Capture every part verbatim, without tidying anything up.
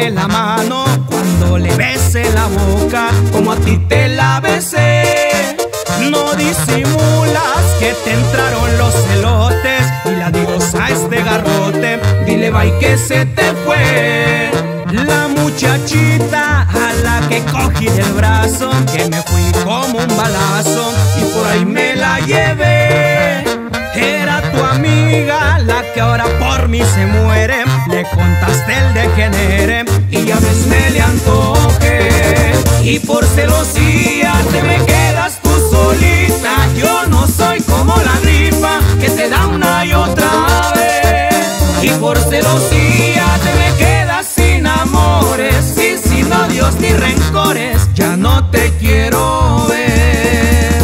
de la mano cuando le besé la boca, como a ti te la besé. No disimulas que te entraron los celotes y la dios a este garrote, dile bye que se te fue. La muchachita a la que cogí del brazo, que me fui como un balazo y por ahí me la llevé. Era tu amiga la que ahora por mí se muere, le contaste el degenere y ya ves me le antoje. Y por celosía te me quedas tú solita, yo no soy como la gripa que te da una y otra vez. Y por celosía te me quedas sin amores y sin odios ni rencores, ya no te quiero ver.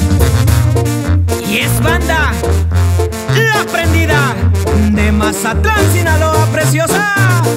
Y es banda La Prendida de Mazatlán, Sinaloa, preciosa.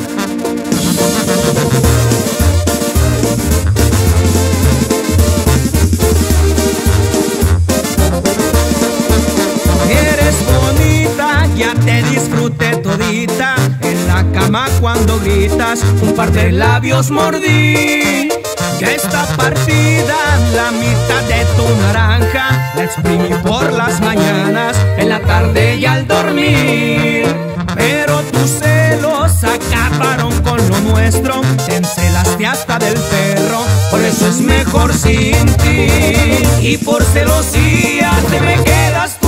Eres bonita, ya te disfruté todita, en la cama cuando gritas un par de labios mordí. Ya está partida la mitad de tu naranja, la exprimí por las mañanas, en la tarde y al dormir. Pero tus celos acabaron con lo nuestro, te encelaste hasta del perro, por eso es mejor sin ti. Y por celosía te me quedas